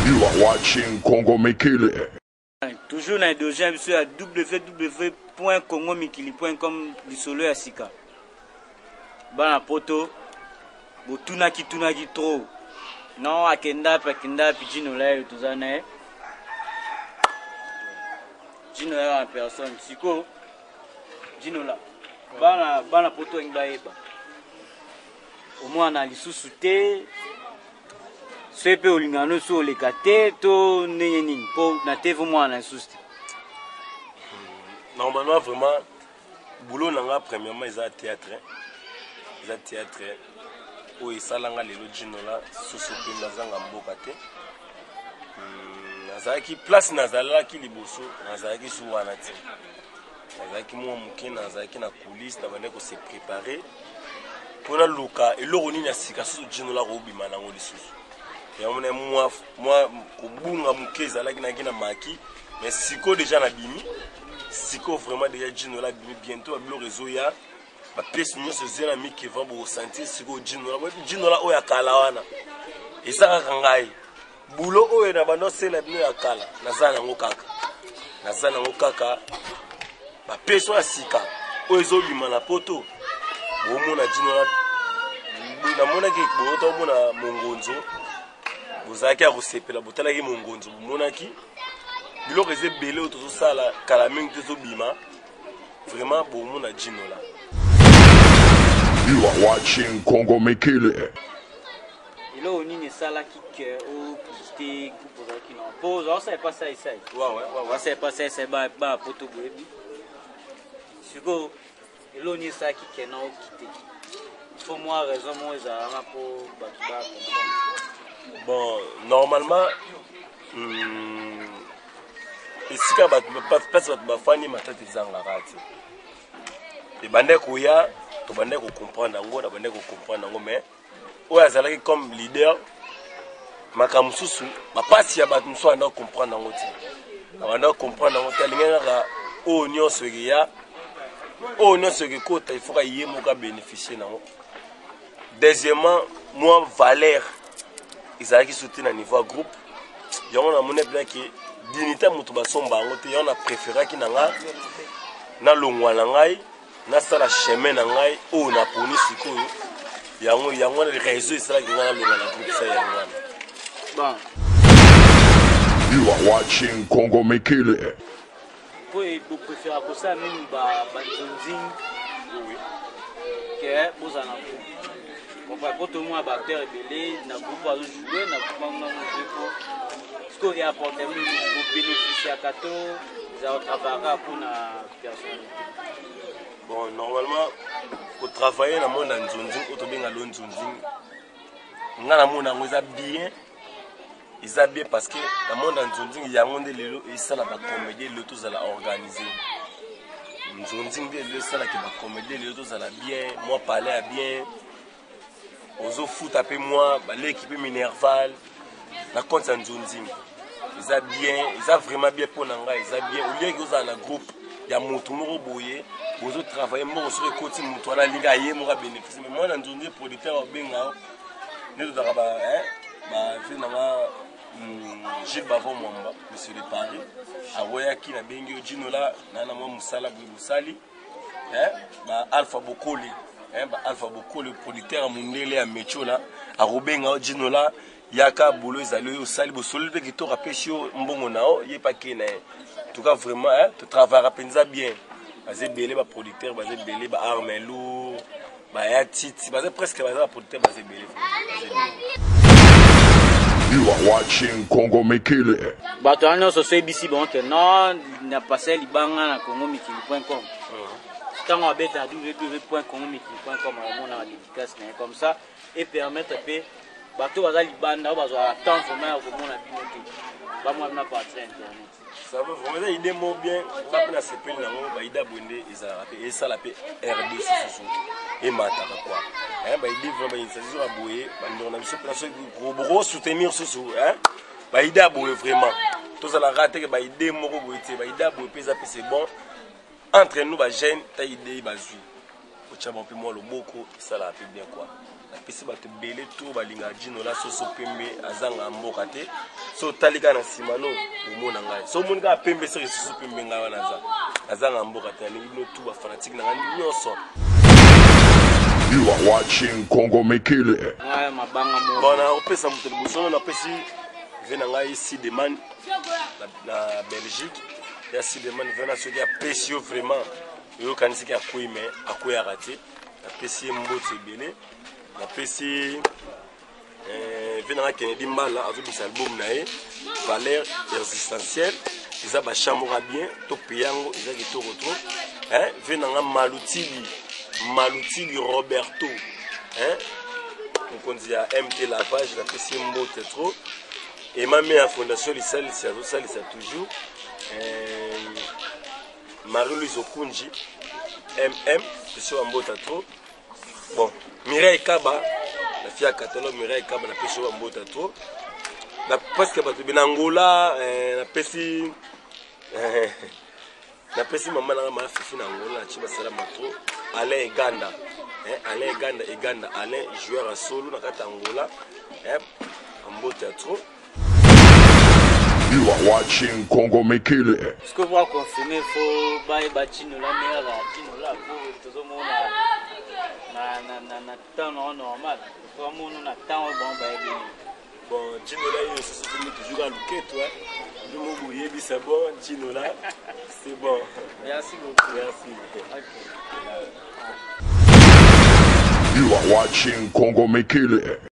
You are watching Congo Mikili. Toujours dans le deuxième sur www.congomikili.com du solo ya sika. Bana poto, botunaki trop. Non akenda pijino la tuzana. Jino la en personne, siko. Jino la. Bana poto ngbaeba. Au moins na lisusu te. Sepe olingano so lekate to nini po na tevo mwana susti. Normalement vraiment boulot nanga premièrement ils a théâtre. Ils a théâtre où ils salanga lelo jino la sosope nazanga mboka te. Nazaki place nazala ki liboso nazaki suwana te. Nazaki mo muke nazaki na coulisse na bande ko se préparer. Pour la luka eloko nini asika so jino la ko bima nango lisusu. Moi, kubunga mukeza la na maki, mais siko déjà na bimi, siko vraiment déjà jino la bimi bientôt à réseau ya, ba pièce nous se zela mi qui va bo sentir siko jino la o ya kala wana. Et ça kangai. Boulot o na bando sela bino ya kala, nazana ngokaka. Nazana ngokaka. Ba pièce wa sika, o ezo bima na poto. Bo mona jino la na mona ke bo to mona mongonzo. Vous avez à recevoir la qui mongonzo monaki bilo reze belé autour ça la calaming de bima vraiment bon mon a jino là. You are watching Congo Mikili. Ilo oni ne sala kick au poster pour qui non pose on sait pas ça ici. Ouais c'est pas ça c'est ba poto boebi. Siko ilo ni ça kick non quitter. Faut moi raison moi za na pour ba comprendre. Bon, normalement, ici, quand on va faire ma tête, les bandits kouya, les bandits comprendre, mais où est comme leader, ma camususu, ma passe ya batmusu anda comprendre ngoti, anda comprendre ngoti, l'ingénieur au union seria, au union seria côté, il faut qu'il y ait mon bénéficier nango. Deuxièmement, moi Valère. Ils ont soutenu à niveau groupe. Ils ont monnaie bien que dignité mutuba somba ngote. Ils ont préféré qui nanga na longwa nangai na sala chemin nangai ou na poni siko. Ils ont les réseaux ils sala qui na longwa na groupe ça yanga. Bon. You are watching Congo Mikili. Vous préférez pour ça même ba zonzing. Oui. Que vous en avez. Pour tout le monde, batteur belé, n'a pas joué, n'a pas joué. Ce qu'on a apporté, nous bénéficier à Kato, nous avons travaillé pour la personnalité. Bon, normalement, pour travailler dans le monde en Zonzing, au Tobin à Zonzing, on a le monde en bien. Ils sont bien parce que dans le monde en Zonzing, il y a un monde et ça la comédie, le tout ça la organisé. Zonzing, le ça la comédie, le tout ça la bien, moi parler à bien. Ozo foot après moi, l'équipe Minerval, la compte en Zonzing. Ils ont bien, ils ont vraiment bien pour l'anga, ils ont bien. Au lieu que vous avez un groupe, il y a mon tour boyé, vous avez travaillé, moi sur le côté, mon la ligue ailleurs, moi bénéficier. Mais moi dans Zonzing producteur au Benga, nous avons fait Gilles Bavon Mwamba, monsieur de Paris, à Wayaki na Bengi Ojinola, nana moi Moussala Boussali, Alpha Bokoli. Alpha beaucoup le producteur à Mundele à Mechola à Robenga Ojinola Yaka Bolo Zalo au Sali Bosol qui te rappelle sur Mbongo Nao y est pas qui n'est en tout cas vraiment tu travailles à penza bien basé belé ba producteur basé belé ba Armelou ba Yatiti basé presque basé producteur basé belé. You are watching Congo Mikili. Bato anya so say bisi bon que non n'a passé libanga na congomikili.com. Quand on bête à www.congomikili.com on a dédicace comme ça et permettre pe bato bazali banda bazo attendre vraiment au monde à binoté. Ba moi na pas internet. Ça veut vraiment idée mo bien pas na CP na ngo ba ida bonde et ça la pe RD sous et mata quoi. Ba idée vraiment initiative à boyer ba ndona biso place gros soutenir sous ba ida boyer vraiment. Tout ça la raté que ba idée mo ko boyer ba ida boyer pesa c'est bon. Entre nous, les jeunes, tu as idée, au Tchabon, puis moi, le Boko, ça l'a fait bien quoi. napesi bato ebele to balinga Djinola soso pembe azanga mboka te so talika na nsima no omona ngai so omoni kaka pembe soki soso pembe ngai wana azanga mboka te nalingi bino tu bafanatike na ngai nyonso. You are watching Congo Mekele. Bona opesa moto liboso napesi ve na ngai Sideman na Belgique ya Sideman ve na soki apesi yo vraiment yo kanisiki akui me akuyaka te napesi ye mbote ebele napesi ve na ngai Kennedy Mbala azobisa album na ye valeur existentielle eza bachamora bien tope yango eza kitoko to ve na ngai Malutili Roberto mokonzi ya MT Lavage napesi ye mbote trop et ma mère fondation lisalisa toujours Marie-Louise Okunji pesi wa mbota trop bon Mireille Kaba la fille à catalogue Mireille Kaba na pesi wa mbota trop na presque bato binangola na pesi maman na ma fifi na Angola ci basala trop Alain Eganda Alain joueur à solo na kata Angola mbota trop. You are watching Congo Mekele. Est-ce que vous confirmez il faut bailler Djinola meilleur Djinola pour tout le monde na temps normal pour moi on a temps bon Djinola il se souvient toujours à Luke toi le mot bouillé c'est bon Djinola c'est bon. Merci beaucoup. Merci. You are watching Congo Mekele.